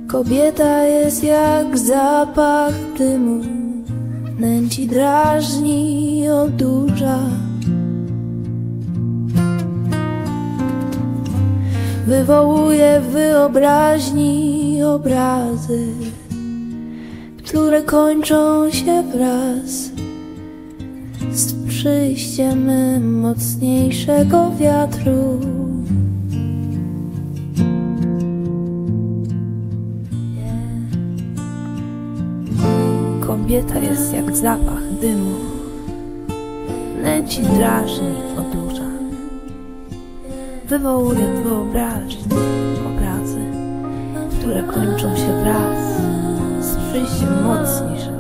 Kobieta jest jak zapach dymu, nęci, drażni, odurza. Wywołuje w wyobraźni obrazy, które kończą się wraz z przyjściem mocniejszego wiatru. Kobieta jest jak zapach dymu, nęci, drażni, odurza. Wywołuje w wyobraźni obrazy, które kończą się wraz z przyjściem mocniejszego